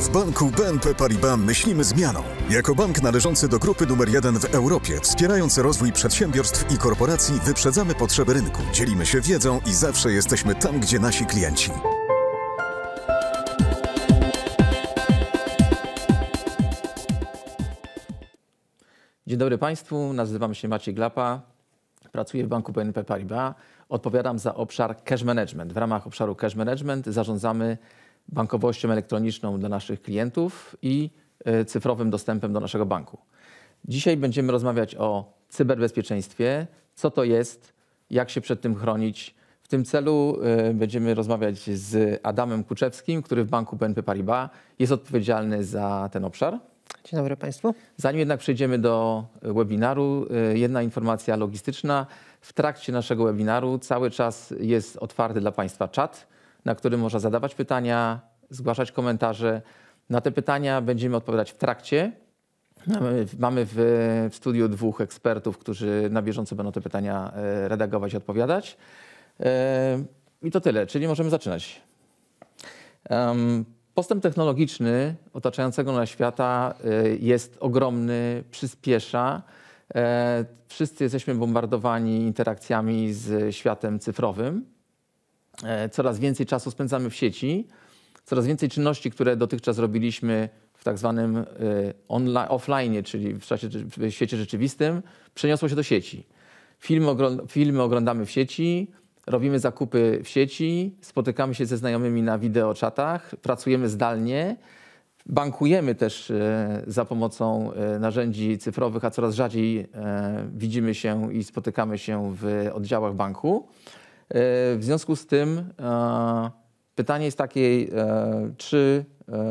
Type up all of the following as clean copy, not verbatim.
W banku BNP Paribas myślimy zmianą. Jako bank należący do grupy numer 1 w Europie, wspierając rozwój przedsiębiorstw i korporacji, wyprzedzamy potrzeby rynku, dzielimy się wiedzą i zawsze jesteśmy tam, gdzie nasi klienci. Dzień dobry Państwu, nazywam się Maciej Glapa, pracuję w banku BNP Paribas, odpowiadam za obszar cash management. W ramach obszaru cash management zarządzamy bankowością elektroniczną dla naszych klientów i cyfrowym dostępem do naszego banku. Dzisiaj będziemy rozmawiać o cyberbezpieczeństwie, co to jest, jak się przed tym chronić. W tym celu będziemy rozmawiać z Adamem Kuczewskim, który w banku BNP Paribas jest odpowiedzialny za ten obszar. Dzień dobry Państwu. Zanim jednak przejdziemy do webinaru, jedna informacja logistyczna. W trakcie naszego webinaru cały czas jest otwarty dla Państwa czat, na którym można zadawać pytania, zgłaszać komentarze. Na te pytania będziemy odpowiadać w trakcie. Mamy w studiu dwóch ekspertów, którzy na bieżąco będą te pytania redagować i odpowiadać. I to tyle, czyli możemy zaczynać. Postęp technologiczny otaczającego nas świata jest ogromny, przyspiesza. Wszyscy jesteśmy bombardowani interakcjami z światem cyfrowym. Coraz więcej czasu spędzamy w sieci. Coraz więcej czynności, które dotychczas robiliśmy w tak zwanym offline, czyli w świecie rzeczywistym, przeniosło się do sieci. Filmy oglądamy w sieci. Robimy zakupy w sieci, spotykamy się ze znajomymi na wideoczatach, pracujemy zdalnie, bankujemy też za pomocą narzędzi cyfrowych, a coraz rzadziej widzimy się i spotykamy się w oddziałach banku. W związku z tym pytanie jest takie, czy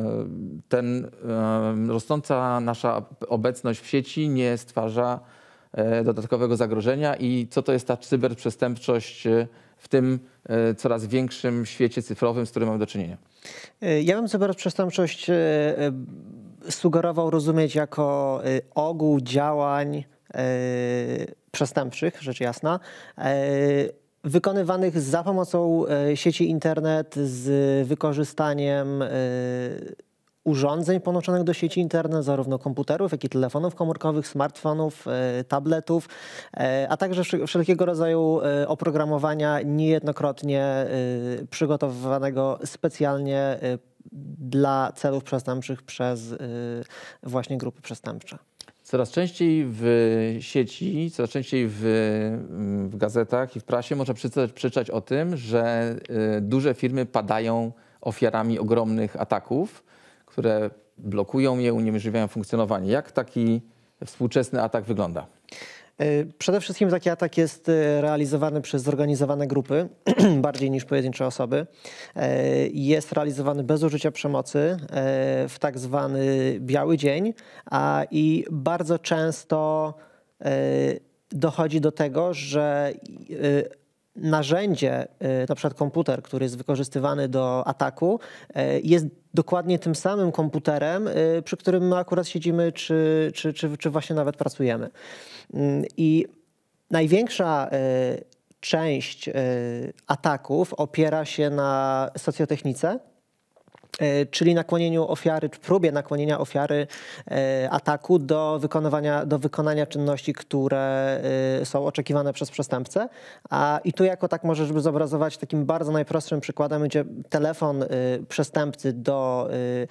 rosnąca nasza obecność w sieci nie stwarza dodatkowego zagrożenia i co to jest ta cyberprzestępczość w tym coraz większym świecie cyfrowym, z którym mamy do czynienia? Ja bym cyberprzestępczość sugerował rozumieć jako ogół działań przestępczych, rzecz jasna, wykonywanych za pomocą sieci internet z wykorzystaniem urządzeń połączonych do sieci internet, zarówno komputerów, jak i telefonów komórkowych, smartfonów, tabletów, a także wszelkiego rodzaju oprogramowania niejednokrotnie przygotowywanego specjalnie dla celów przestępczych przez właśnie grupy przestępcze. Coraz częściej w sieci, coraz częściej w gazetach i w prasie można przeczytać o tym, że duże firmy padają ofiarami ogromnych ataków, które blokują je, uniemożliwiają funkcjonowanie. Jak taki współczesny atak wygląda? Przede wszystkim taki atak jest realizowany przez zorganizowane grupy, bardziej niż pojedyncze osoby. Jest realizowany bez użycia przemocy, w tak zwany biały dzień, i bardzo często dochodzi do tego, że narzędzie, na przykład komputer, który jest wykorzystywany do ataku, jest dokładnie tym samym komputerem, przy którym my akurat siedzimy, czy właśnie nawet pracujemy. I największa część ataków opiera się na socjotechnice, czyli nakłonieniu ofiary, czy próbie nakłonienia ofiary ataku do wykonania czynności, które są oczekiwane przez przestępcę. I tu jako tak może, żeby zobrazować takim bardzo najprostszym przykładem, będzie telefon przestępcy do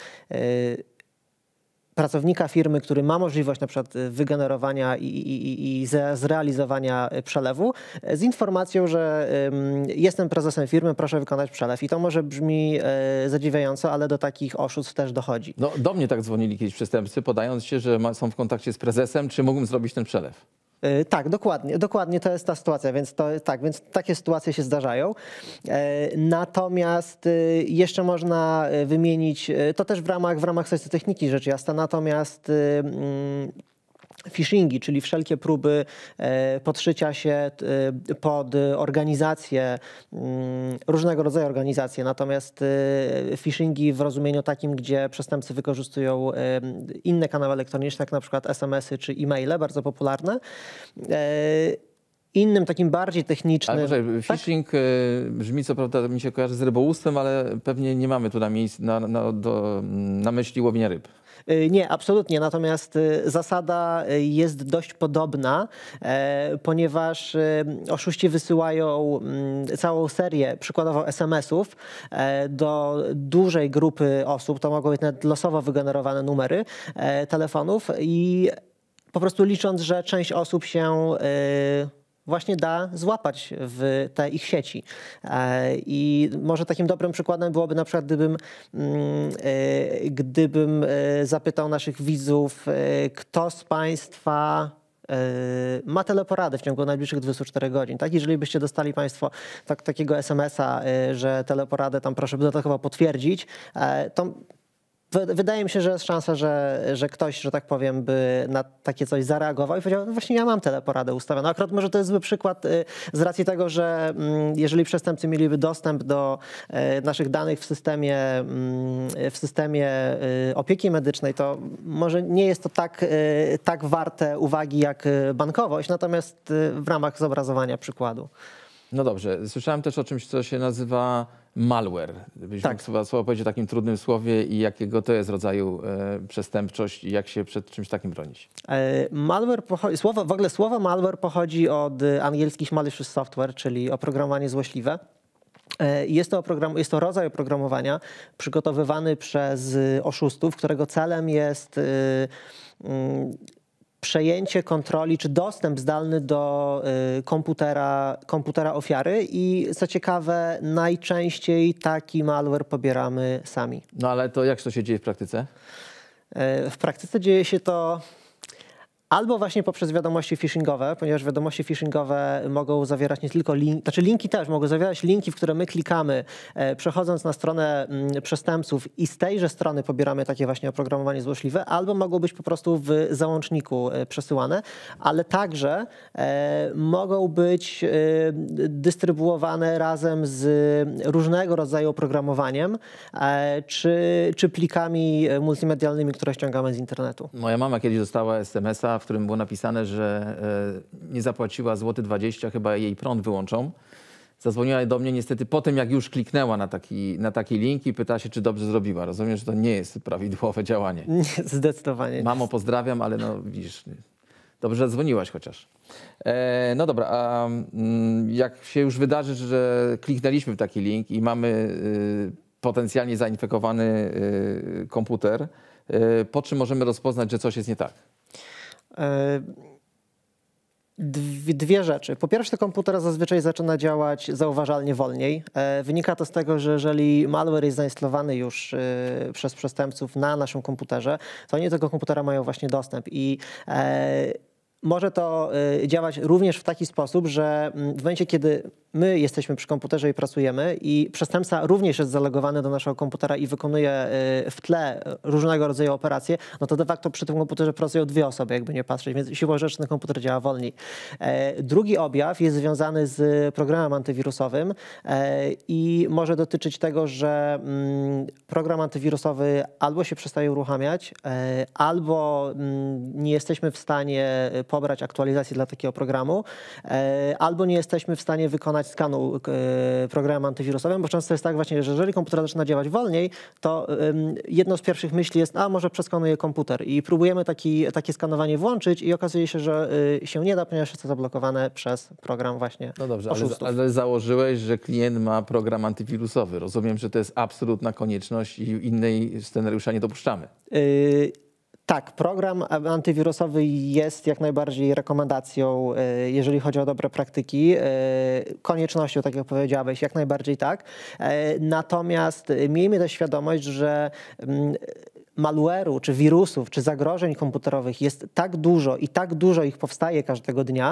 pracownika firmy, który ma możliwość na przykład wygenerowania i zrealizowania przelewu z informacją, że jestem prezesem firmy, proszę wykonać przelew. I to może brzmi zadziwiająco, ale do takich oszustw też dochodzi. No, do mnie tak dzwonili kiedyś przestępcy, podając się, że są w kontakcie z prezesem, czy mógłbym zrobić ten przelew. Tak, dokładnie to jest ta sytuacja, więc takie sytuacje się zdarzają. Natomiast jeszcze można wymienić, to też w ramach socjotechniki rzecz jasna, natomiast phishingi, czyli wszelkie próby podszycia się pod organizacje, różnego rodzaju organizacje. Natomiast phishingi w rozumieniu takim, gdzie przestępcy wykorzystują inne kanały elektroniczne, jak na przykład SMS-y czy e-maile, bardzo popularne. innym, takim bardziej technicznym. Ale może phishing brzmi, co prawda mi się kojarzy z rybołówstwem, ale pewnie nie mamy tu na myśli łowienia ryb. Nie, absolutnie. Natomiast zasada jest dość podobna, ponieważ oszuści wysyłają całą serię, przykładowo SMS-ów do dużej grupy osób. To mogą być nawet losowo wygenerowane numery telefonów i po prostu licząc, że część osób się właśnie da złapać w te ich sieci. I może takim dobrym przykładem byłoby na przykład, gdybym zapytał naszych widzów, kto z Państwa ma teleporadę w ciągu najbliższych 24 godzin. Tak? Jeżeli byście dostali Państwo takiego SMS-a, że teleporadę tam proszę dodatkowo potwierdzić, to wydaje mi się, że jest szansa, że ktoś, że tak powiem, by na takie coś zareagował i powiedział, no właśnie ja mam teleporadę ustawioną. Akurat może to jest zły przykład z racji tego, że jeżeli przestępcy mieliby dostęp do naszych danych w systemie opieki medycznej, to może nie jest to tak warte uwagi jak bankowość, natomiast w ramach zobrazowania przykładu. No dobrze, słyszałem też o czymś, co się nazywa malware. Byś mógł słowo powiedzieć o takim trudnym słowie i jakiego to jest rodzaju przestępczość i jak się przed czymś takim bronić? Malware słowo malware pochodzi od angielskich malicious software, czyli oprogramowanie złośliwe. Jest to rodzaj oprogramowania przygotowywany przez oszustów, którego celem jest przejęcie kontroli czy dostęp zdalny do komputera ofiary i co ciekawe, najczęściej taki malware pobieramy sami. No ale to jak to się dzieje w praktyce? W praktyce dzieje się to albo właśnie poprzez wiadomości phishingowe, ponieważ wiadomości phishingowe mogą zawierać nie tylko linki, znaczy linki też mogą zawierać linki, w które my klikamy, przechodząc na stronę przestępców i z tejże strony pobieramy takie właśnie oprogramowanie złośliwe, albo mogą być po prostu w załączniku przesyłane, ale także mogą być dystrybuowane razem z różnego rodzaju oprogramowaniem czy plikami multimedialnymi, które ściągamy z internetu. Moja mama kiedyś dostała SMS-a, w którym było napisane, że nie zapłaciła złoty 20, chyba jej prąd wyłączą. Zadzwoniła do mnie niestety po tym, jak już kliknęła na taki link i pyta się, czy dobrze zrobiła. Rozumiem, że to nie jest prawidłowe działanie. Nie, zdecydowanie. Mamo, pozdrawiam, ale no widzisz, dobrze, że dzwoniłaś chociaż. No dobra, a jak się już wydarzy, że kliknęliśmy w taki link i mamy potencjalnie zainfekowany komputer, po czym możemy rozpoznać, że coś jest nie tak? Dwie rzeczy. Po pierwsze, komputer zazwyczaj zaczyna działać zauważalnie wolniej. Wynika to z tego, że jeżeli malware jest zainstalowany już przez przestępców na naszym komputerze, to oni do tego komputera mają właśnie dostęp i może to działać również w taki sposób, że w momencie, kiedy my jesteśmy przy komputerze i pracujemy i przestępca również jest zalogowany do naszego komputera i wykonuje w tle różnego rodzaju operacje, no to de facto przy tym komputerze pracują dwie osoby, jakby nie patrzeć, więc siłą rzeczy ten komputer działa wolniej. Drugi objaw jest związany z programem antywirusowym i może dotyczyć tego, że program antywirusowy albo się przestaje uruchamiać, albo nie jesteśmy w stanie pobrać aktualizacji dla takiego programu, albo nie jesteśmy w stanie wykonać skanu programem antywirusowym, bo często jest tak właśnie, że jeżeli komputer zaczyna działać wolniej, to jedną z pierwszych myśli jest, a może przeskanuję komputer i próbujemy takie skanowanie włączyć i okazuje się, że się nie da, ponieważ jest to zablokowane przez program właśnie oszustów. Ale założyłeś, że klient ma program antywirusowy. Rozumiem, że to jest absolutna konieczność i innej scenariusza nie dopuszczamy. Tak, program antywirusowy jest jak najbardziej rekomendacją, jeżeli chodzi o dobre praktyki. Koniecznością, tak jak powiedziałeś, jak najbardziej tak. Natomiast miejmy też świadomość, że malware'u, czy wirusów, czy zagrożeń komputerowych jest tak dużo i tak dużo ich powstaje każdego dnia,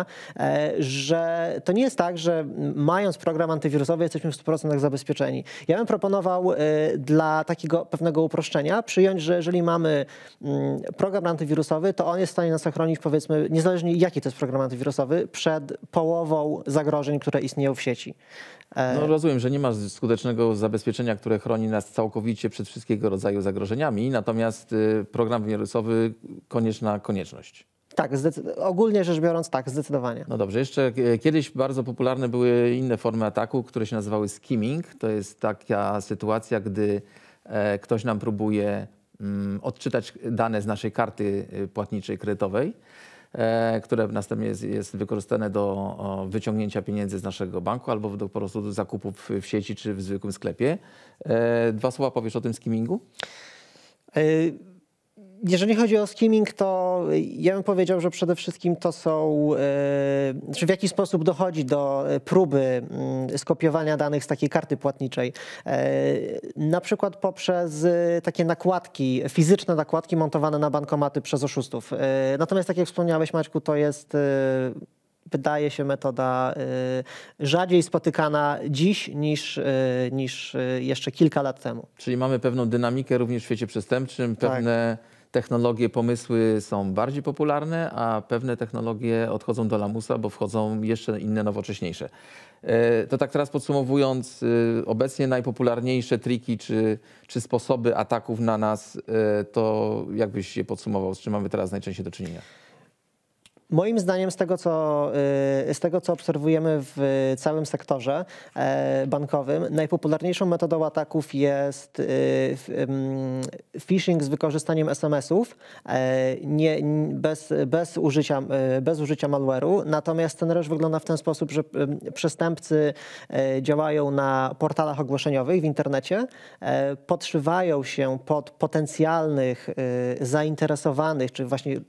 że to nie jest tak, że mając program antywirusowy jesteśmy w 100% zabezpieczeni. Ja bym proponował dla takiego pewnego uproszczenia przyjąć, że jeżeli mamy program antywirusowy, to on jest w stanie nas ochronić, powiedzmy, niezależnie jaki to jest program antywirusowy, przed połową zagrożeń, które istnieją w sieci. No rozumiem, że nie ma skutecznego zabezpieczenia, które chroni nas całkowicie przed wszystkiego rodzaju zagrożeniami, natomiast program wirusowy konieczność. Tak, ogólnie rzecz biorąc tak, zdecydowanie. No dobrze, jeszcze kiedyś bardzo popularne były inne formy ataku, które się nazywały skimming. To jest taka sytuacja, gdy ktoś nam próbuje odczytać dane z naszej karty płatniczej kredytowej, które następnie jest wykorzystane do wyciągnięcia pieniędzy z naszego banku albo po prostu do zakupów w sieci czy w zwykłym sklepie. 2 słowa powiesz o tym skimmingu? Jeżeli chodzi o skimming, to ja bym powiedział, że przede wszystkim to są, czy w jaki sposób dochodzi do próby skopiowania danych z takiej karty płatniczej. Na przykład poprzez takie nakładki, fizyczne nakładki montowane na bankomaty przez oszustów. Natomiast tak jak wspomniałeś, Maćku, to jest, wydaje się, metoda rzadziej spotykana dziś niż jeszcze kilka lat temu. Czyli mamy pewną dynamikę również w świecie przestępczym, pewne technologie, pomysły są bardziej popularne, a pewne technologie odchodzą do lamusa, bo wchodzą jeszcze inne, nowocześniejsze. To tak teraz podsumowując, obecnie najpopularniejsze triki czy sposoby ataków na nas, to jak byś je podsumował, z czym mamy teraz najczęściej do czynienia? Moim zdaniem z tego, co obserwujemy w całym sektorze bankowym, najpopularniejszą metodą ataków jest phishing z wykorzystaniem SMS-ów, bez użycia malware'u. Natomiast scenariusz wygląda w ten sposób, że przestępcy działają na portalach ogłoszeniowych w internecie, podszywają się pod potencjalnych zainteresowanych, czy właśnie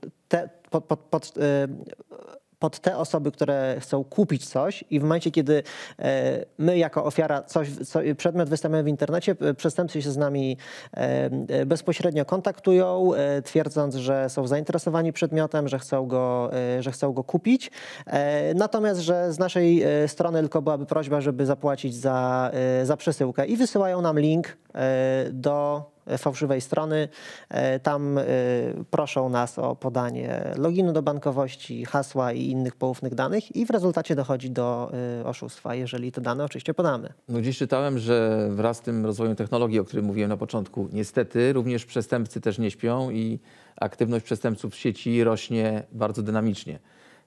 pod te osoby, które chcą kupić coś i w momencie, kiedy my jako ofiara przedmiot wystawiamy w internecie, przestępcy się z nami bezpośrednio kontaktują, twierdząc, że są zainteresowani przedmiotem, że chcą go kupić. Natomiast, że z naszej strony tylko byłaby prośba, żeby zapłacić za przesyłkę i wysyłają nam link do fałszywej strony. Tam proszą nas o podanie loginu do bankowości, hasła i innych poufnych danych i w rezultacie dochodzi do oszustwa, jeżeli te dane oczywiście podamy. No gdzieś czytałem, że wraz z tym rozwojem technologii, o którym mówiłem na początku, niestety również przestępcy też nie śpią i aktywność przestępców w sieci rośnie bardzo dynamicznie.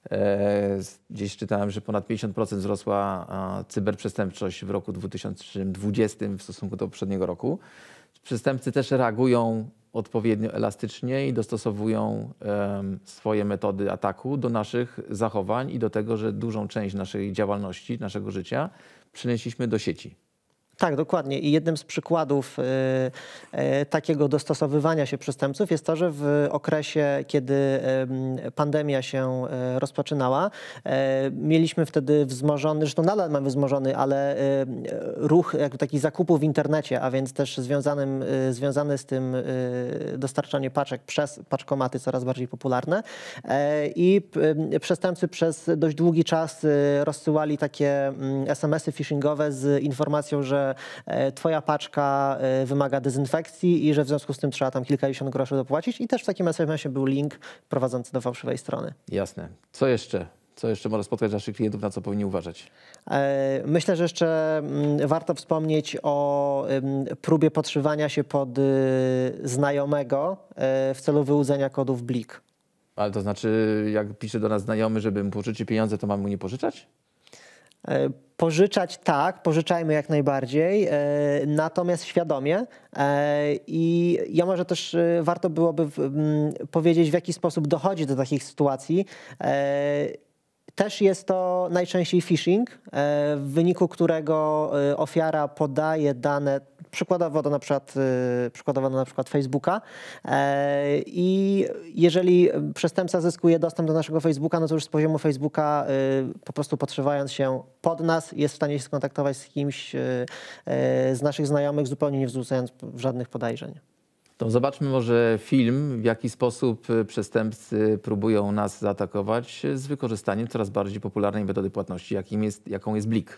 Gdzieś czytałem, że ponad 50% wzrosła cyberprzestępczość w roku 2020 w stosunku do poprzedniego roku. Przestępcy też reagują odpowiednio elastycznie i dostosowują swoje metody ataku do naszych zachowań i do tego, że dużą część naszej działalności, naszego życia przenieśliśmy do sieci. Tak, dokładnie. I jednym z przykładów takiego dostosowywania się przestępców jest to, że w okresie, kiedy pandemia się rozpoczynała, mieliśmy wtedy wzmożony, zresztą nadal mamy wzmożony, ale ruch jakby takich zakupów w internecie, a więc też związany z tym dostarczanie paczek przez paczkomaty coraz bardziej popularne. I przestępcy przez dość długi czas rozsyłali takie SMS-y phishingowe z informacją, że twoja paczka wymaga dezynfekcji i że w związku z tym trzeba tam kilkadziesiąt groszy dopłacić i też w takim SMS-ie był link prowadzący do fałszywej strony. Jasne. Co jeszcze? Co jeszcze może spotkać naszych klientów, na co powinni uważać? Myślę, że jeszcze warto wspomnieć o próbie podszywania się pod znajomego w celu wyłudzenia kodów BLIK. Ale to znaczy, jak pisze do nas znajomy, żeby mu pożyczyć pieniądze, to mamy mu nie pożyczać? Pożyczać tak, pożyczajmy jak najbardziej, natomiast świadomie. I ja może też warto byłoby powiedzieć, w jaki sposób dochodzi do takich sytuacji. Też jest to najczęściej phishing, w wyniku którego ofiara podaje dane, przykładowo na przykład Facebooka, i jeżeli przestępca zyskuje dostęp do naszego Facebooka, no to już z poziomu Facebooka po prostu podszywając się pod nas jest w stanie się skontaktować z kimś z naszych znajomych, zupełnie nie wzbudzając żadnych podejrzeń. To zobaczmy może film, w jaki sposób przestępcy próbują nas zaatakować z wykorzystaniem coraz bardziej popularnej metody płatności, jaką jest BLIK.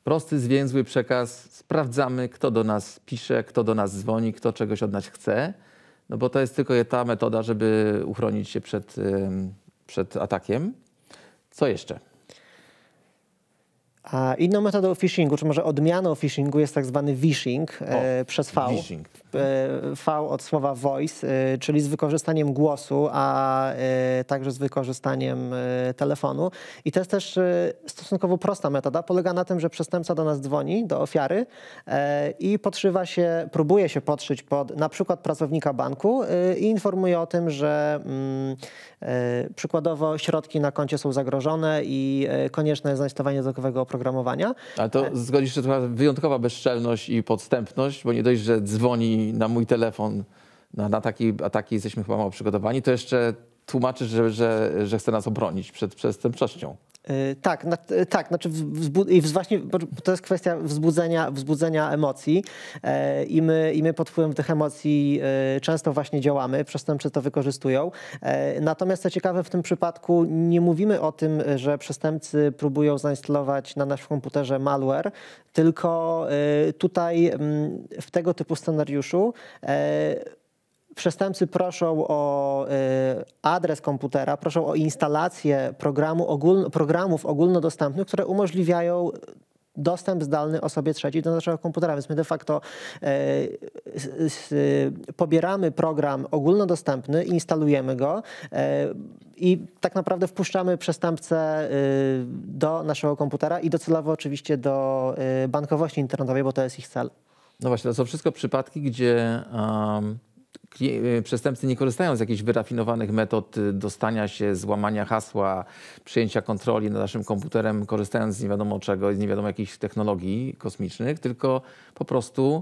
Prosty, zwięzły przekaz. Sprawdzamy, kto do nas pisze, kto do nas dzwoni, kto czegoś od nas chce. No bo to jest tylko ta metoda, żeby uchronić się przed atakiem. Co jeszcze? A inną metodą phishingu, czy może odmianą phishingu jest tak zwany vishing przez V. Phishing. V od słowa voice, czyli z wykorzystaniem głosu, a także z wykorzystaniem telefonu. I to jest też stosunkowo prosta metoda. Polega na tym, że przestępca do nas dzwoni, do ofiary i próbuje się podszyć pod na przykład pracownika banku i informuje o tym, że przykładowo środki na koncie są zagrożone i konieczne jest zainstalowanie dodatkowego oprogramowania. Ale to zgodzisz się, że to wyjątkowa bezczelność i podstępność, bo nie dość, że dzwoni na mój telefon, na takie ataki jesteśmy chyba mało przygotowani, to jeszcze tłumaczy, że chce nas obronić przed przestępczością. Tak, znaczy właśnie to jest kwestia wzbudzenia emocji i my pod wpływem tych emocji często właśnie działamy, przestępcy to wykorzystują. Natomiast co ciekawe, w tym przypadku nie mówimy o tym, że przestępcy próbują zainstalować na naszym komputerze malware, tylko tutaj w tego typu scenariuszu przestępcy proszą o adres komputera, proszą o instalację programów ogólnodostępnych, które umożliwiają dostęp zdalny osobie trzeciej do naszego komputera. Więc my de facto pobieramy program ogólnodostępny, instalujemy go i tak naprawdę wpuszczamy przestępcę do naszego komputera i docelowo oczywiście do bankowości internetowej, bo to jest ich cel. No właśnie, to są wszystko przypadki, gdzie przestępcy nie korzystają z jakichś wyrafinowanych metod dostania się, złamania hasła, przyjęcia kontroli nad naszym komputerem, korzystając z nie wiadomo czego, z nie wiadomo jakichś technologii kosmicznych, tylko po prostu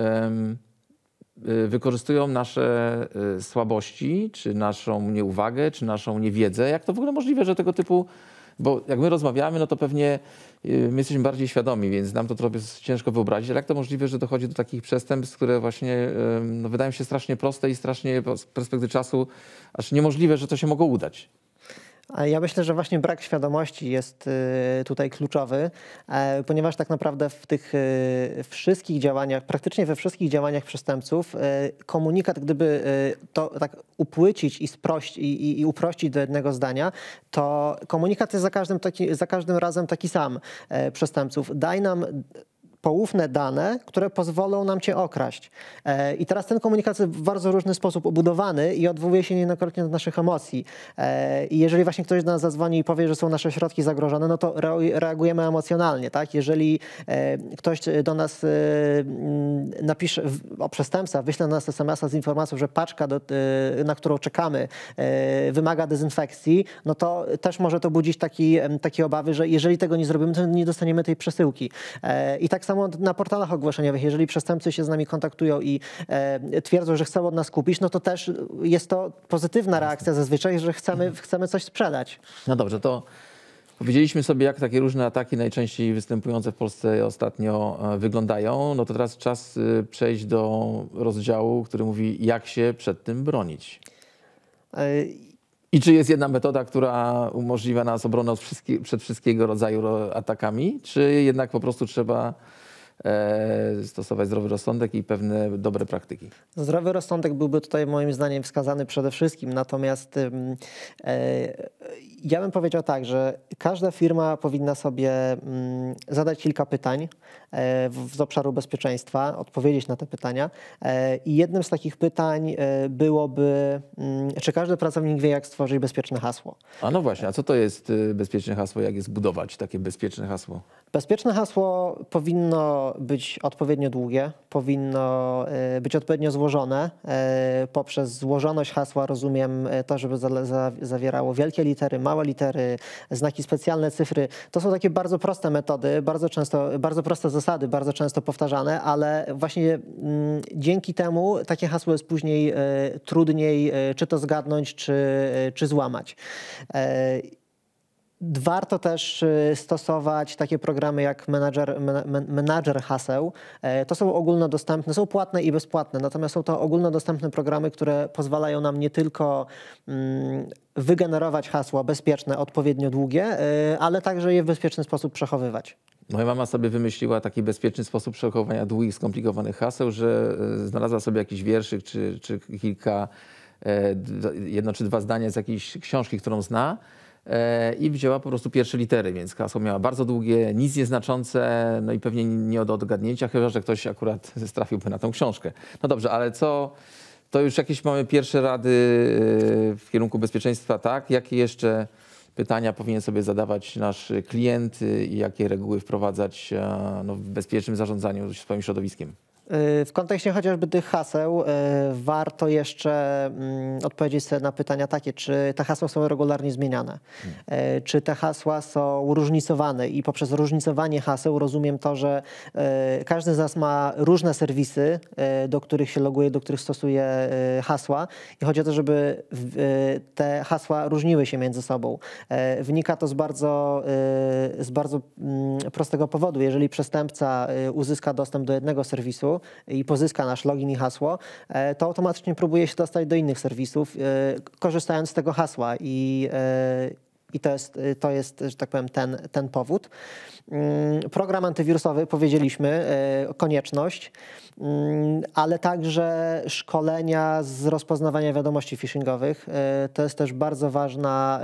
wykorzystują nasze słabości, czy naszą nieuwagę, czy naszą niewiedzę. Jak to w ogóle możliwe, że tego typu... Bo jak my rozmawiamy, no to pewnie my jesteśmy bardziej świadomi, więc nam to trochę ciężko wyobrazić, ale jak to możliwe, że dochodzi do takich przestępstw, które właśnie no, wydają się strasznie proste i strasznie z perspektywy czasu aż niemożliwe, że to się mogło udać? Ja myślę, że właśnie brak świadomości jest tutaj kluczowy, ponieważ tak naprawdę w tych wszystkich działaniach, praktycznie we wszystkich działaniach przestępców komunikat, gdyby to tak upłycić i uprościć do jednego zdania, to komunikat jest za każdym razem taki sam przestępców. Daj nam poufne dane, które pozwolą nam cię okraść. I teraz ten komunikat jest w bardzo różny sposób obudowany i odwołuje się niejednokrotnie do naszych emocji. I jeżeli właśnie ktoś do nas zadzwoni i powie, że są nasze środki zagrożone, no to reagujemy emocjonalnie, tak? Jeżeli ktoś do nas napisze, przestępca wyśle do nas SMS-a z informacją, że paczka, na którą czekamy, wymaga dezynfekcji, no to też może to budzić takie obawy, że jeżeli tego nie zrobimy, to nie dostaniemy tej przesyłki. I tak samo na portalach ogłoszeniowych, jeżeli przestępcy się z nami kontaktują i twierdzą, że chcą od nas kupić, no to też jest to pozytywna reakcja zazwyczaj, że chcemy coś sprzedać. No dobrze, to powiedzieliśmy sobie, jak takie różne ataki najczęściej występujące w Polsce ostatnio wyglądają. No to teraz czas przejść do rozdziału, który mówi, jak się przed tym bronić. I czy jest jedna metoda, która umożliwia nas obronę przed wszystkiego rodzaju atakami, czy jednak po prostu trzeba stosować zdrowy rozsądek i pewne dobre praktyki? Zdrowy rozsądek byłby tutaj moim zdaniem wskazany przede wszystkim, natomiast ja bym powiedział tak, że każda firma powinna sobie zadać kilka pytań z obszaru bezpieczeństwa, odpowiedzieć na te pytania i jednym z takich pytań byłoby, czy każdy pracownik wie, jak stworzyć bezpieczne hasło. A no właśnie, a co to jest bezpieczne hasło, jak je zbudować, takie bezpieczne hasło? Bezpieczne hasło powinno być odpowiednio długie, powinno być odpowiednio złożone. Poprzez złożoność hasła rozumiem to, żeby zawierało wielkie litery, małe litery, znaki specjalne, cyfry. To są takie bardzo proste metody, bardzo proste zasady, bardzo często powtarzane, ale właśnie dzięki temu takie hasło jest później trudniej czy to zgadnąć, czy złamać. Warto też stosować takie programy jak menadżer haseł. To są ogólnodostępne, są płatne i bezpłatne, natomiast są to ogólnodostępne programy, które pozwalają nam nie tylko wygenerować hasła bezpieczne, odpowiednio długie, ale także je w bezpieczny sposób przechowywać. Moja mama sobie wymyśliła taki bezpieczny sposób przechowywania długich, skomplikowanych haseł, że znalazła sobie jakiś wierszyk czy kilka, jedno czy dwa zdania z jakiejś książki, którą zna, i wzięła po prostu pierwsze litery, więc hasło miała bardzo długie, nic nieznaczące, no i pewnie nie do odgadnięcia, chyba że ktoś akurat trafiłby na tą książkę. No dobrze, ale to już jakieś mamy pierwsze rady w kierunku bezpieczeństwa, tak? Jakie jeszcze pytania powinien sobie zadawać nasz klient i jakie reguły wprowadzać w bezpiecznym zarządzaniu swoim środowiskiem? W kontekście chociażby tych haseł warto jeszcze odpowiedzieć sobie na pytania takie, czy te hasła są regularnie zmieniane, czy te hasła są różnicowane i poprzez różnicowanie haseł rozumiem to, że każdy z nas ma różne serwisy, do których się loguje, do których stosuje hasła i chodzi o to, żeby te hasła różniły się między sobą. Wynika to z bardzo prostego powodu. Jeżeli przestępca uzyska dostęp do jednego serwisu i pozyska nasz login i hasło, to automatycznie próbuje się dostać do innych serwisów, korzystając z tego hasła i to jest, że tak powiem, ten powód. Program antywirusowy, powiedzieliśmy, konieczność, ale także szkolenia z rozpoznawania wiadomości phishingowych. To jest też bardzo ważna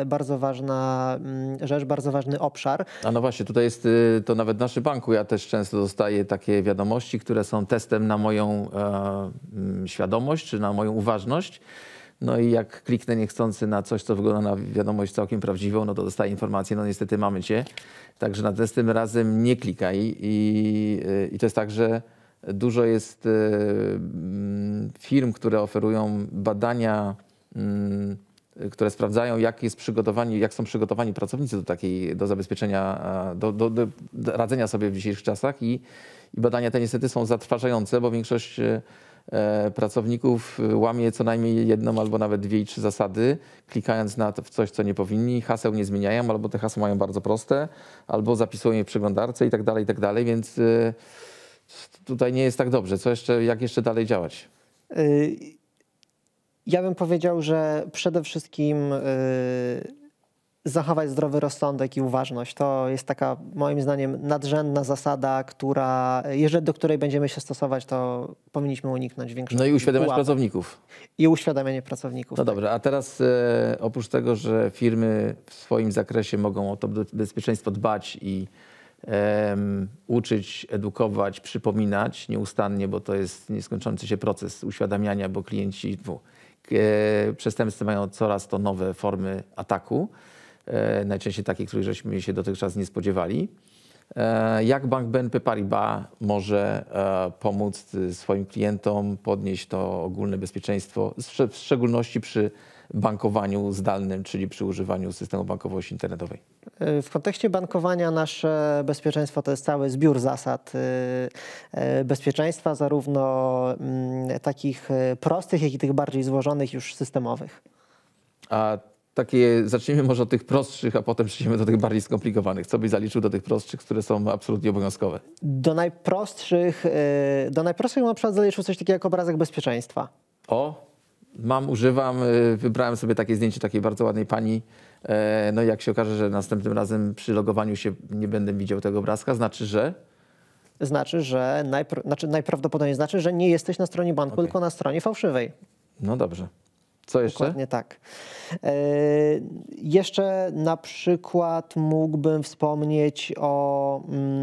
rzecz, bardzo ważny obszar. A no właśnie, tutaj jest to nawet w naszym banku. Ja też często dostaję takie wiadomości, które są testem na moją świadomość czy na moją uważność. No i jak kliknę niechcący na coś, co wygląda na wiadomość całkiem prawdziwą, no to dostaję informację, no niestety mamy cię. Także następnym razem nie klikaj. I to jest tak, że dużo jest firm, które oferują badania, które sprawdzają, jak są przygotowani pracownicy do zabezpieczenia, do radzenia sobie w dzisiejszych czasach. I badania te niestety są zatrważające, bo większość pracowników łamie co najmniej jedną albo nawet 2 i 3 zasady, klikając w coś, co nie powinni, haseł nie zmieniają, albo te hasła mają bardzo proste, albo zapisują je w przeglądarce i tak dalej, więc tutaj nie jest tak dobrze. Jak jeszcze dalej działać? Ja bym powiedział, że przede wszystkim zachować zdrowy rozsądek i uważność. To jest taka, moim zdaniem, nadrzędna zasada, do której będziemy się stosować, to powinniśmy uniknąć większości. No i uświadamiać pracowników. I uświadamianie pracowników. No dobrze, a teraz oprócz tego, że firmy w swoim zakresie mogą o to bezpieczeństwo dbać i uczyć, edukować, przypominać nieustannie, bo to jest nieskończący się proces uświadamiania, bo przestępcy mają coraz to nowe formy ataku. Najczęściej takie, których żeśmy się dotychczas nie spodziewali. Jak bank BNP Paribas może pomóc swoim klientom podnieść to ogólne bezpieczeństwo, w szczególności przy bankowaniu zdalnym, czyli przy używaniu systemu bankowości internetowej? W kontekście bankowania nasze bezpieczeństwo to jest cały zbiór zasad bezpieczeństwa, zarówno takich prostych, jak i tych bardziej złożonych, już systemowych. Zacznijmy może od tych prostszych, a potem przejdziemy do tych bardziej skomplikowanych. Co byś zaliczył do tych prostszych, które są absolutnie obowiązkowe? Do najprostszych na przykład zaliczył coś takiego jak obrazek bezpieczeństwa. Używam, wybrałem sobie takie zdjęcie takiej bardzo ładnej pani. No i jak się okaże, że następnym razem przy logowaniu się nie będę widział tego obrazka, najprawdopodobniej znaczy, że nie jesteś na stronie banku, tylko na stronie fałszywej. No dobrze. Co jeszcze? Dokładnie tak. Jeszcze na przykład mógłbym wspomnieć o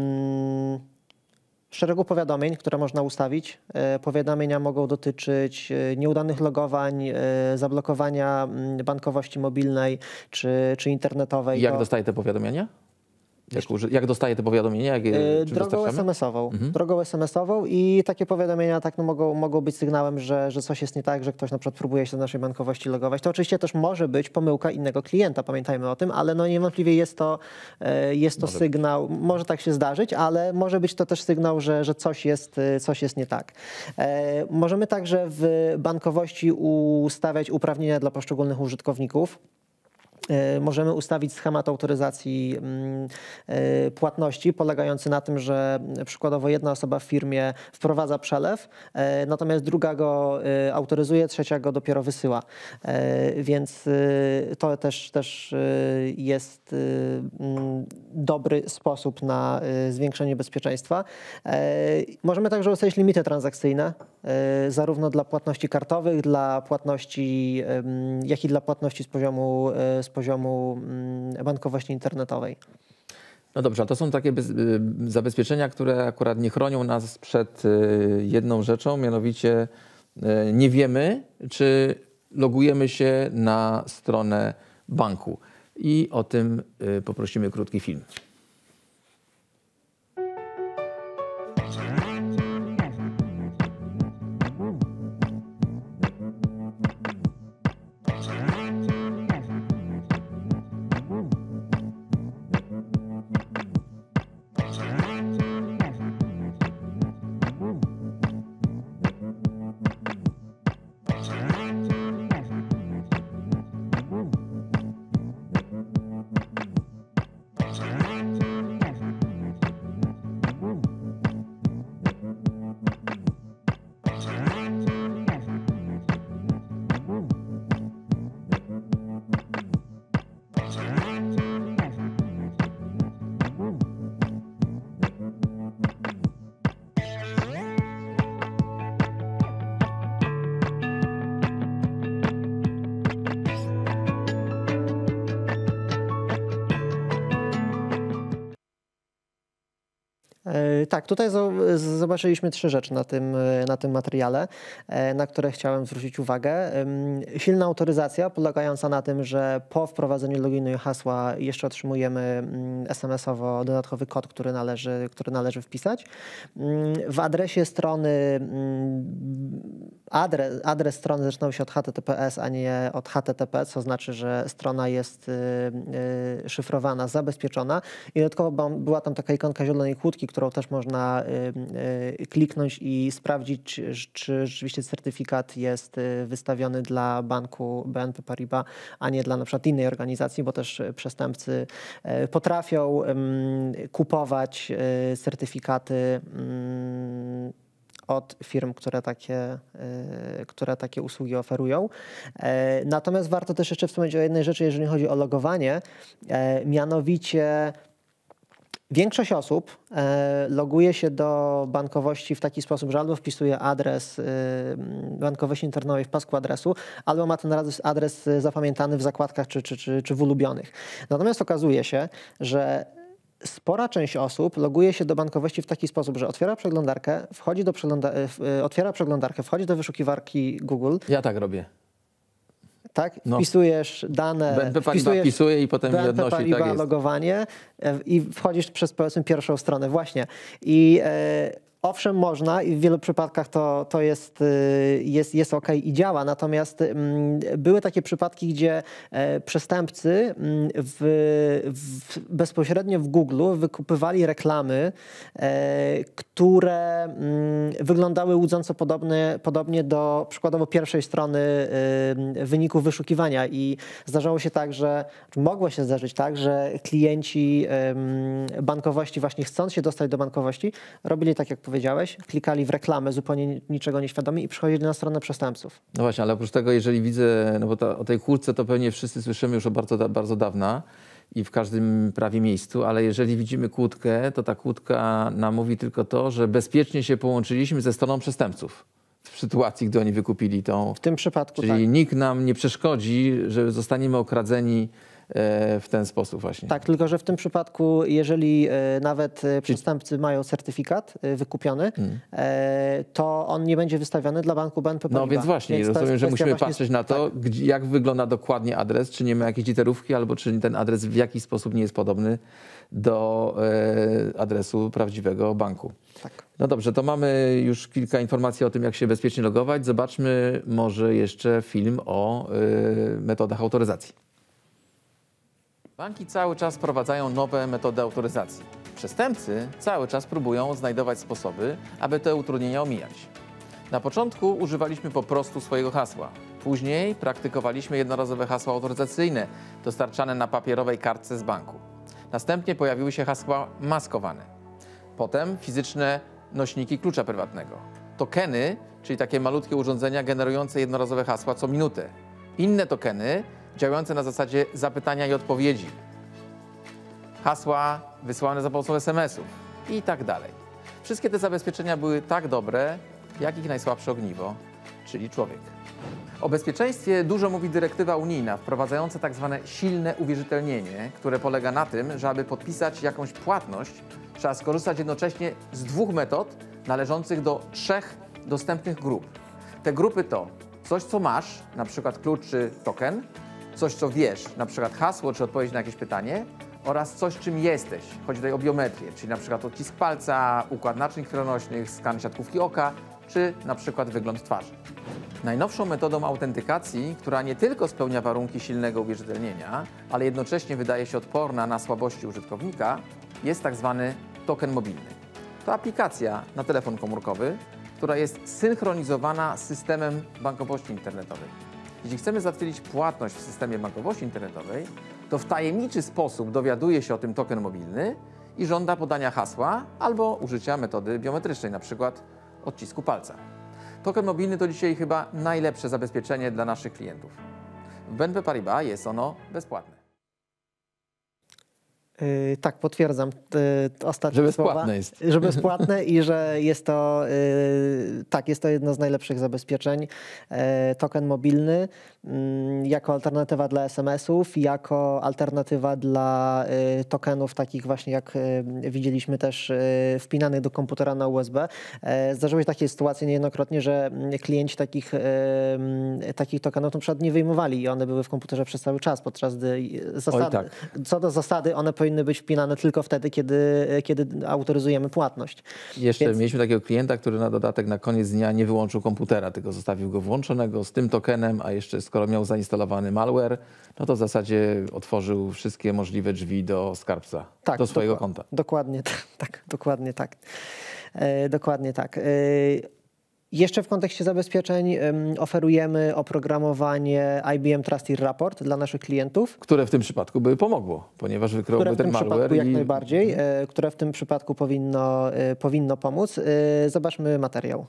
szeregu powiadomień, które można ustawić. Powiadomienia mogą dotyczyć nieudanych logowań, zablokowania bankowości mobilnej czy internetowej. I jak dostaję te powiadomienia? Jak dostaję te powiadomienia? Drogą SMS-ową. Drogą SMS-ową i takie powiadomienia mogą być sygnałem, że coś jest nie tak, że ktoś na przykład próbuje się do naszej bankowości logować. To oczywiście też może być pomyłka innego klienta, pamiętajmy o tym, ale niewątpliwie jest to sygnał, może tak się zdarzyć, ale może być to też sygnał, że coś jest nie tak. Możemy także w bankowości ustawiać uprawnienia dla poszczególnych użytkowników. możemy ustawić schemat autoryzacji płatności polegający na tym, że przykładowo jedna osoba w firmie wprowadza przelew, natomiast druga go autoryzuje, trzecia go dopiero wysyła. Więc to też jest dobry sposób na zwiększenie bezpieczeństwa. Możemy także ustalić limity transakcyjne, zarówno dla płatności kartowych, dla płatności, jak i dla płatności z poziomu bankowości internetowej. No dobrze, a to są takie zabezpieczenia, które akurat nie chronią nas przed jedną rzeczą, mianowicie nie wiemy, czy logujemy się na stronę banku. I o tym poprosimy krótki film. Tak, tutaj zobaczyliśmy 3 rzeczy na tym materiale, na które chciałem zwrócić uwagę. Silna autoryzacja polegająca na tym, że po wprowadzeniu loginu i hasła jeszcze otrzymujemy SMS-owo dodatkowy kod, który należy wpisać. W adresie strony adres strony zaczynał się od HTTPS, a nie od HTTP, co znaczy, że strona jest szyfrowana, zabezpieczona. I dodatkowo była tam taka ikonka zielonej kłódki, którą też można kliknąć i sprawdzić, czy rzeczywiście certyfikat jest wystawiony dla banku BNP Paribas, a nie dla na przykład innej organizacji, bo też przestępcy potrafią kupować certyfikaty od firm, które takie usługi oferują. Natomiast warto też jeszcze wspomnieć o jednej rzeczy, jeżeli chodzi o logowanie, mianowicie większość osób loguje się do bankowości w taki sposób, że albo wpisuje adres bankowości internetowej w pasku adresu, albo ma ten adres zapamiętany w zakładkach czy w ulubionych. Natomiast okazuje się, że spora część osób loguje się do bankowości w taki sposób, że otwiera przeglądarkę, wchodzi do wyszukiwarki Google. Ja tak robię. Tak? No. Wpisujesz dane, BNP Paribas wpisuje i potem je odnosi. BNP Paribas logowanie i wchodzisz przez, powiedzmy, pierwszą stronę właśnie. I owszem, można i w wielu przypadkach to jest OK i działa, natomiast były takie przypadki, gdzie przestępcy bezpośrednio w Google wykupywali reklamy, które wyglądały łudząco podobnie do przykładowo pierwszej strony wyników wyszukiwania i zdarzało się tak, mogło się zdarzyć tak, że klienci bankowości właśnie chcąc się dostać do bankowości robili tak, jak powiedziałeś, klikali w reklamę zupełnie niczego nieświadomi i przychodzili na stronę przestępców. No właśnie, ale oprócz tego, jeżeli widzę, no bo o tej kłódce to pewnie wszyscy słyszymy już od bardzo dawna i w każdym prawie miejscu, ale jeżeli widzimy kłódkę, to ta kłódka nam mówi tylko to, że bezpiecznie się połączyliśmy ze stroną przestępców w sytuacji, gdy oni wykupili tą... W tym przypadku czyli tak. nikt nam nie przeszkodzi, że zostaniemy okradzeni w ten sposób właśnie. Tak, tylko że w tym przypadku, jeżeli nawet przestępcy mają certyfikat wykupiony, to on nie będzie wystawiony dla banku BNP Paribas. No więc właśnie, rozumiem, że musimy patrzeć na to, jak wygląda dokładnie adres, czy nie ma jakiejś literówki, albo czy ten adres w jakiś sposób nie jest podobny do adresu prawdziwego banku. Tak. No dobrze, to mamy już kilka informacji o tym, jak się bezpiecznie logować. Zobaczmy może jeszcze film o metodach autoryzacji. Banki cały czas wprowadzają nowe metody autoryzacji. Przestępcy cały czas próbują znajdować sposoby, aby te utrudnienia omijać. Na początku używaliśmy po prostu swojego hasła. Później praktykowaliśmy jednorazowe hasła autoryzacyjne dostarczane na papierowej kartce z banku. Następnie pojawiły się hasła maskowane. Potem fizyczne nośniki klucza prywatnego. Tokeny, czyli takie malutkie urządzenia generujące jednorazowe hasła co minutę. Inne tokeny działające na zasadzie zapytania i odpowiedzi. Hasła wysyłane za pomocą SMS-ów i tak dalej. Wszystkie te zabezpieczenia były tak dobre, jak ich najsłabsze ogniwo, czyli człowiek. O bezpieczeństwie dużo mówi dyrektywa unijna wprowadzająca tak zwane silne uwierzytelnienie, które polega na tym, że aby podpisać jakąś płatność, trzeba skorzystać jednocześnie z 2 metod należących do 3 dostępnych grup. Te grupy to coś, co masz, na przykład klucz czy token, coś, co wiesz, na przykład hasło czy odpowiedź na jakieś pytanie, oraz coś, czym jesteś. Chodzi tutaj o biometrię, czyli na przykład odcisk palca, układ naczyń krwionośnych, skan siatkówki oka, czy na przykład wygląd twarzy. Najnowszą metodą autentykacji, która nie tylko spełnia warunki silnego uwierzytelnienia, ale jednocześnie wydaje się odporna na słabości użytkownika, jest tak zwany token mobilny. To aplikacja na telefon komórkowy, która jest synchronizowana z systemem bankowości internetowej. Jeśli chcemy zatwierdzić płatność w systemie bankowości internetowej, to w tajemniczy sposób dowiaduje się o tym token mobilny i żąda podania hasła albo użycia metody biometrycznej, np. odcisku palca. Token mobilny to dzisiaj chyba najlepsze zabezpieczenie dla naszych klientów. W BNP Paribas jest ono bezpłatne. Tak, potwierdzam ostatnie Że słowa. bezpłatne jest. Że bezpłatne i że jest to, tak, jest to jedno z najlepszych zabezpieczeń. Token mobilny jako alternatywa dla SMS-ów, jako alternatywa dla tokenów takich właśnie jak widzieliśmy też wpinanych do komputera na USB. Zdarzyły się takie sytuacje niejednokrotnie, że klienci takich tokenów na przykład nie wyjmowali i one były w komputerze przez cały czas, podczas gdy co do zasady one powinny być wpinane tylko wtedy, kiedy autoryzujemy płatność. Jeszcze mieliśmy takiego klienta, który na dodatek na koniec dnia nie wyłączył komputera, tylko zostawił go włączonego z tym tokenem, a jeszcze skoro miał zainstalowany malware, no to w zasadzie otworzył wszystkie możliwe drzwi do skarbca, do swojego konta. Dokładnie tak. Dokładnie tak. Dokładnie tak. Jeszcze w kontekście zabezpieczeń oferujemy oprogramowanie IBM Trusted Rapport dla naszych klientów. Które w tym przypadku by pomogło, ponieważ wykryłoby ten malware. Jak najbardziej, które w tym przypadku powinno pomóc. Zobaczmy materiał.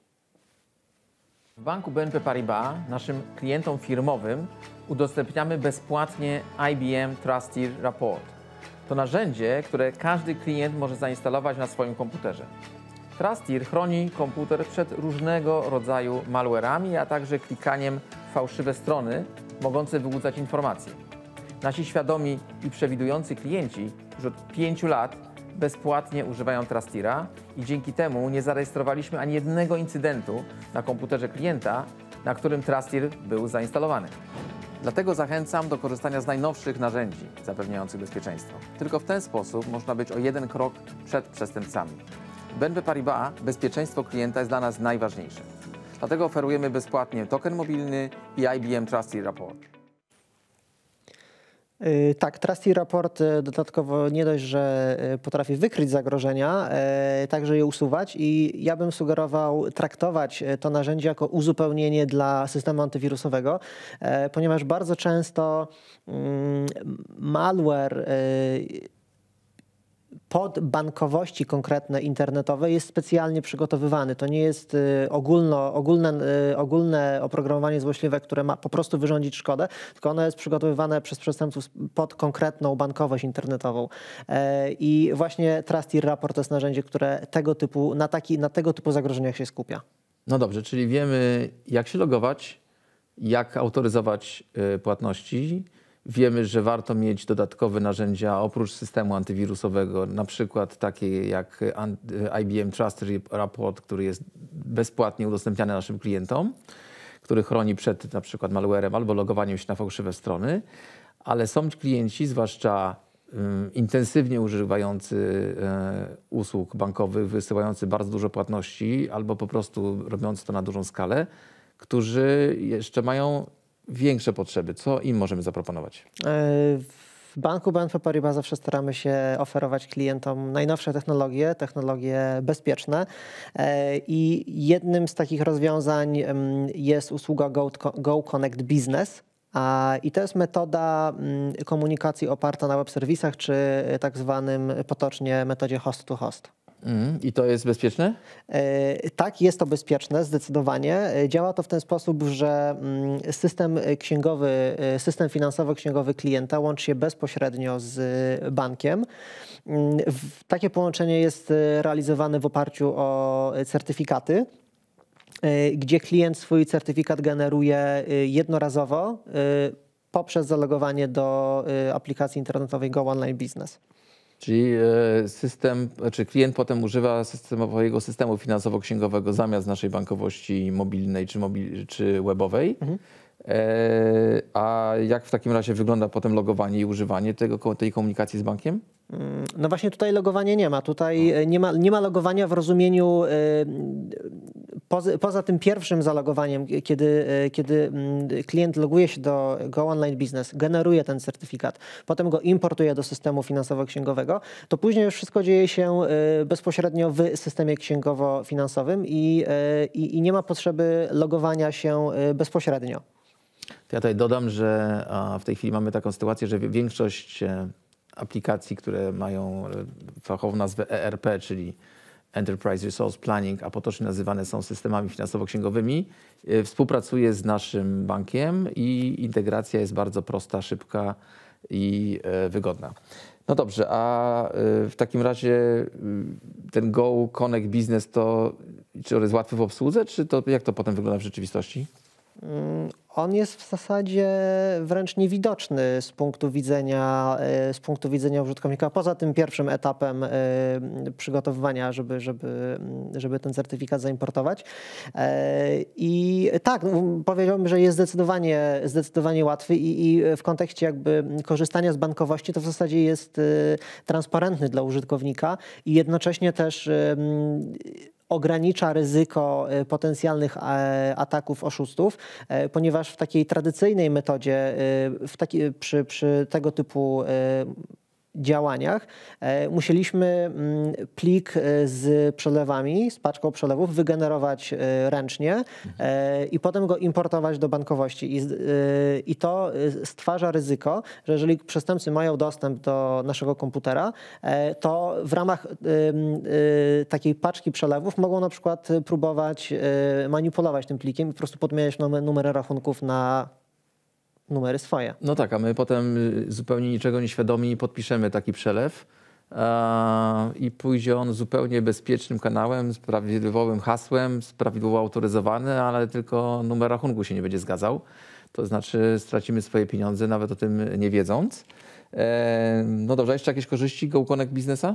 W banku BNP Paribas naszym klientom firmowym udostępniamy bezpłatnie IBM Trusted Rapport. To narzędzie, które każdy klient może zainstalować na swoim komputerze. Trusted chroni komputer przed różnego rodzaju malware'ami, a także klikaniem w fałszywe strony mogące wyłudzać informacje. Nasi świadomi i przewidujący klienci już od 5 lat bezpłatnie używają Trusted'a i dzięki temu nie zarejestrowaliśmy ani jednego incydentu na komputerze klienta, na którym Trusted był zainstalowany. Dlatego zachęcam do korzystania z najnowszych narzędzi zapewniających bezpieczeństwo. Tylko w ten sposób można być o jeden krok przed przestępcami. W BNP Paribas bezpieczeństwo klienta jest dla nas najważniejsze. Dlatego oferujemy bezpłatnie token mobilny i IBM Trusted Rapport. Tak, Trusted Rapport dodatkowo nie dość, że potrafi wykryć zagrożenia, także je usuwać i ja bym sugerował traktować to narzędzie jako uzupełnienie dla systemu antywirusowego, ponieważ bardzo często malware pod bankowości konkretne internetowe jest specjalnie przygotowywany. To nie jest ogólne oprogramowanie złośliwe, które ma po prostu wyrządzić szkodę, tylko ono jest przygotowywane przez przestępców pod konkretną bankowość internetową. I właśnie Trusted Rapport to jest narzędzie, które na tego typu zagrożeniach się skupia. No dobrze, czyli wiemy, jak się logować, jak autoryzować płatności. Wiemy, że warto mieć dodatkowe narzędzia oprócz systemu antywirusowego, na przykład takie jak IBM Trusted Rapport, który jest bezpłatnie udostępniany naszym klientom, który chroni przed na przykład malwarem albo logowaniem się na fałszywe strony, ale są klienci, zwłaszcza intensywnie używający usług bankowych, wysyłający bardzo dużo płatności albo po prostu robiąc to na dużą skalę, którzy jeszcze mają większe potrzeby. Co im możemy zaproponować? W banku BNP Paribas zawsze staramy się oferować klientom najnowsze technologie bezpieczne i jednym z takich rozwiązań jest usługa Go Connect Business. I to jest metoda komunikacji oparta na web serwisach, czy tak zwanym potocznie metodzie host to host. I to jest bezpieczne? Tak, jest to bezpieczne, zdecydowanie. Działa to w ten sposób, że system finansowo-księgowy klienta łączy się bezpośrednio z bankiem. Takie połączenie jest realizowane w oparciu o certyfikaty, gdzie klient swój certyfikat generuje jednorazowo poprzez zalogowanie do aplikacji internetowej Go Online Business. Czyli klient potem używa systemowego systemu finansowo-księgowego zamiast naszej bankowości mobilnej czy webowej. A jak w takim razie wygląda potem logowanie i używanie tej komunikacji z bankiem? No właśnie tutaj logowania nie ma. Tutaj nie ma logowania w rozumieniu poza tym pierwszym zalogowaniem, kiedy klient loguje się do Go Online Business, generuje ten certyfikat, potem go importuje do systemu finansowo-księgowego, to później już wszystko dzieje się bezpośrednio w systemie księgowo-finansowym i nie ma potrzeby logowania się bezpośrednio. To ja tutaj dodam, że w tej chwili mamy taką sytuację, że większość aplikacji, które mają fachową nazwę ERP, czyli Enterprise Resource Planning, a potocznie nazywane są systemami finansowo-księgowymi, współpracuje z naszym bankiem i integracja jest bardzo prosta, szybka i wygodna. No dobrze, a w takim razie ten Go Connect Business czy on jest łatwy w obsłudze, czy jak to potem wygląda w rzeczywistości? On jest w zasadzie wręcz niewidoczny z punktu widzenia użytkownika. Poza tym pierwszym etapem przygotowywania, żeby ten certyfikat zaimportować. I tak, powiedziałbym, że jest zdecydowanie łatwy i w kontekście jakby korzystania z bankowości to w zasadzie jest transparentny dla użytkownika i jednocześnie też ogranicza ryzyko potencjalnych ataków oszustów, ponieważ w takiej tradycyjnej metodzie, przy tego typu działaniach musieliśmy plik z przelewami, z paczką przelewów wygenerować ręcznie i potem go importować do bankowości. I to stwarza ryzyko, że jeżeli przestępcy mają dostęp do naszego komputera, to w ramach takiej paczki przelewów mogą na przykład próbować manipulować tym plikiem i po prostu podmieniać numery rachunków na numery swoje. No tak, a my potem zupełnie niczego nieświadomi podpiszemy taki przelew i pójdzie on zupełnie bezpiecznym kanałem, z prawidłowym hasłem, prawidłowo autoryzowany, ale tylko numer rachunku się nie będzie zgadzał. To znaczy stracimy swoje pieniądze, nawet o tym nie wiedząc. No dobrze, a jeszcze jakieś korzyści Go Connect Businessa?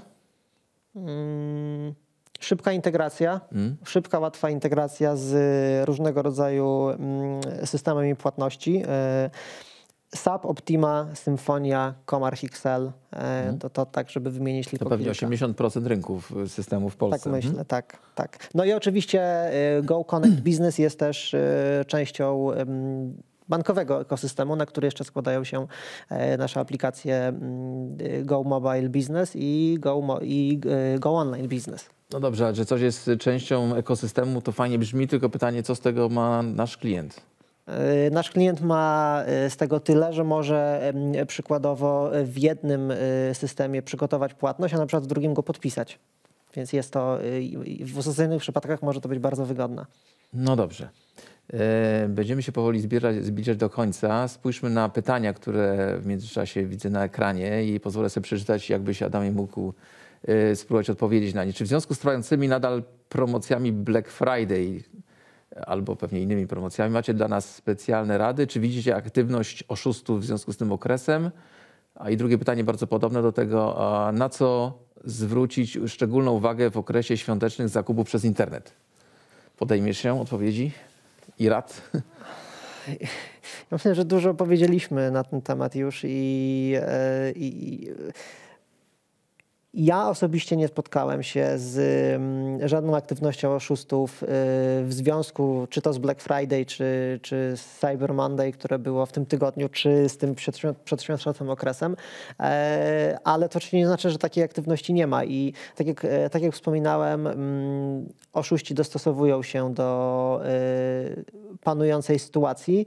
Szybka integracja, szybka, łatwa integracja z różnego rodzaju systemami płatności. SAP, Optima, Symphonia, Comarch XL, to tak, żeby wymienić tylko to pewnie kilka. 80% rynków systemów w Polsce. Tak myślę, tak. No i oczywiście Go Connect Business jest też częścią bankowego ekosystemu, na który jeszcze składają się nasze aplikacje Go Mobile Business i Go Online Business. No dobrze, a że coś jest częścią ekosystemu, to fajnie brzmi, tylko pytanie, co z tego ma nasz klient? Nasz klient ma z tego tyle, że może przykładowo w jednym systemie przygotować płatność, a na przykład w drugim go podpisać. Więc jest to w uzasadnionych przypadkach może to być bardzo wygodne. No dobrze. Będziemy się powoli zbliżać do końca. Spójrzmy na pytania, które w międzyczasie widzę na ekranie i pozwolę sobie przeczytać, jakbyś Adamie mógł spróbować odpowiedzieć na nie. Czy w związku z trwającymi nadal promocjami Black Friday albo pewnie innymi promocjami macie dla nas specjalne rady? Czy widzicie aktywność oszustów w związku z tym okresem? I drugie pytanie bardzo podobne do tego, na co zwrócić szczególną uwagę w okresie świątecznych zakupów przez internet? Podejmiesz się odpowiedzi i rad? Myślę, że dużo powiedzieliśmy na ten temat już i Ja osobiście nie spotkałem się z żadną aktywnością oszustów w związku czy to z Black Friday, czy z Cyber Monday, które było w tym tygodniu, czy z tym przedświątecznym okresem, ale to nie znaczy, że takiej aktywności nie ma i tak jak wspominałem, oszuści dostosowują się do panującej sytuacji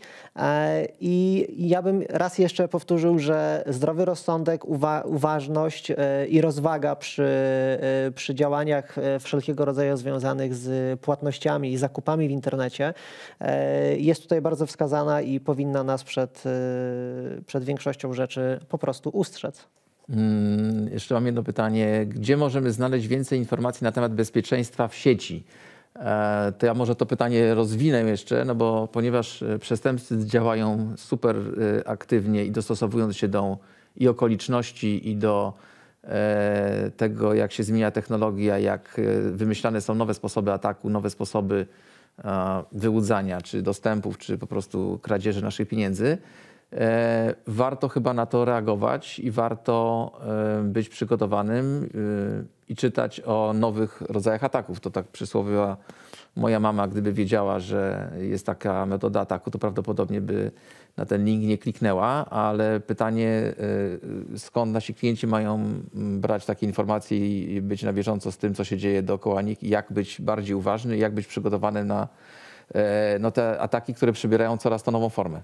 i ja bym raz jeszcze powtórzył, że zdrowy rozsądek, uważność i rozwaga przy działaniach wszelkiego rodzaju związanych z płatnościami i zakupami w internecie jest tutaj bardzo wskazana i powinna nas przed większością rzeczy po prostu ustrzec. Jeszcze mam jedno pytanie. Gdzie możemy znaleźć więcej informacji na temat bezpieczeństwa w sieci? To ja może to pytanie rozwinę jeszcze, no bo ponieważ przestępcy działają super aktywnie i dostosowując się do i okoliczności, i do tego, jak się zmienia technologia, jak wymyślane są nowe sposoby ataku, nowe sposoby wyłudzania, czy dostępów, czy po prostu kradzieży naszych pieniędzy, warto chyba na to reagować i warto być przygotowanym i czytać o nowych rodzajach ataków. To tak przysłowiowa moja mama, gdyby wiedziała, że jest taka metoda ataku, to prawdopodobnie by na ten link nie kliknęła, ale pytanie, skąd nasi klienci mają brać takie informacje i być na bieżąco z tym, co się dzieje dookoła nich i jak być bardziej uważny, jak być przygotowany na te ataki, które przybierają coraz to nową formę.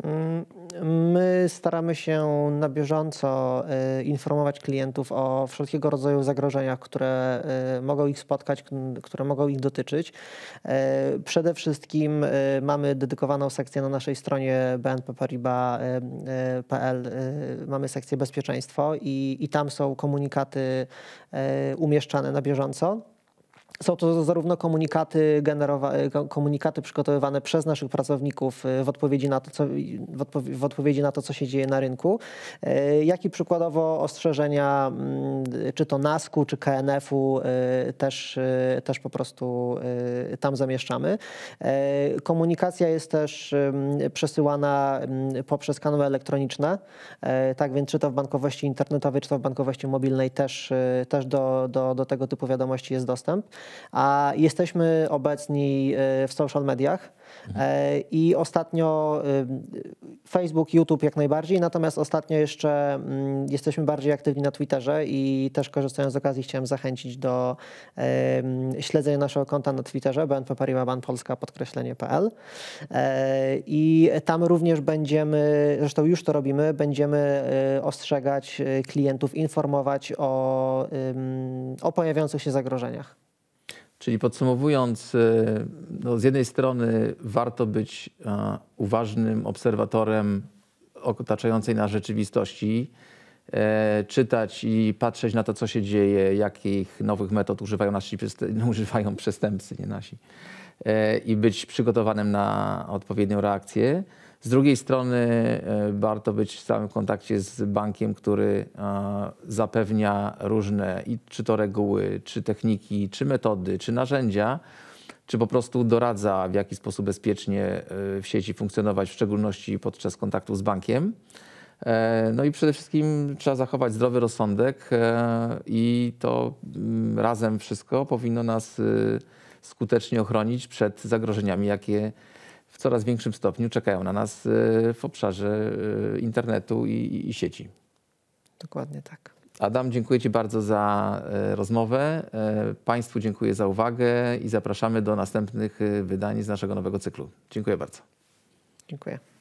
My staramy się na bieżąco informować klientów o wszelkiego rodzaju zagrożeniach, które mogą ich spotkać, które mogą ich dotyczyć. Przede wszystkim mamy dedykowaną sekcję na naszej stronie bnpparibas.pl. Mamy sekcję bezpieczeństwo i tam są komunikaty umieszczane na bieżąco. Są to zarówno komunikaty przygotowywane przez naszych pracowników w odpowiedzi na to, co się dzieje na rynku, jak i przykładowo ostrzeżenia, czy to NASK-u, czy KNF-u też po prostu tam zamieszczamy. Komunikacja jest też przesyłana poprzez kanały elektroniczne, tak więc czy to w bankowości internetowej, czy to w bankowości mobilnej też do tego typu wiadomości jest dostęp. A jesteśmy obecni w social mediach i ostatnio Facebook, YouTube jak najbardziej, natomiast ostatnio jeszcze jesteśmy bardziej aktywni na Twitterze i też korzystając z okazji chciałem zachęcić do śledzenia naszego konta na Twitterze bnpparibas.polska_.pl i tam również będziemy, zresztą już to robimy, będziemy ostrzegać klientów, informować o pojawiających się zagrożeniach. Czyli podsumowując, no z jednej strony warto być uważnym obserwatorem otaczającej nas rzeczywistości, czytać i patrzeć na to, co się dzieje, jakich nowych metod używają przestępcy, nie nasi, i być przygotowanym na odpowiednią reakcję. Z drugiej strony warto być w stałym kontakcie z bankiem, który zapewnia różne, czy to reguły, czy techniki, czy metody, czy narzędzia, czy po prostu doradza, w jaki sposób bezpiecznie w sieci funkcjonować, w szczególności podczas kontaktu z bankiem. No i przede wszystkim trzeba zachować zdrowy rozsądek i to razem wszystko powinno nas skutecznie ochronić przed zagrożeniami, jakie w coraz większym stopniu czekają na nas w obszarze internetu i sieci. Dokładnie tak. Adam, dziękuję Ci bardzo za rozmowę. Państwu dziękuję za uwagę i zapraszamy do następnych wydań z naszego nowego cyklu. Dziękuję bardzo. Dziękuję.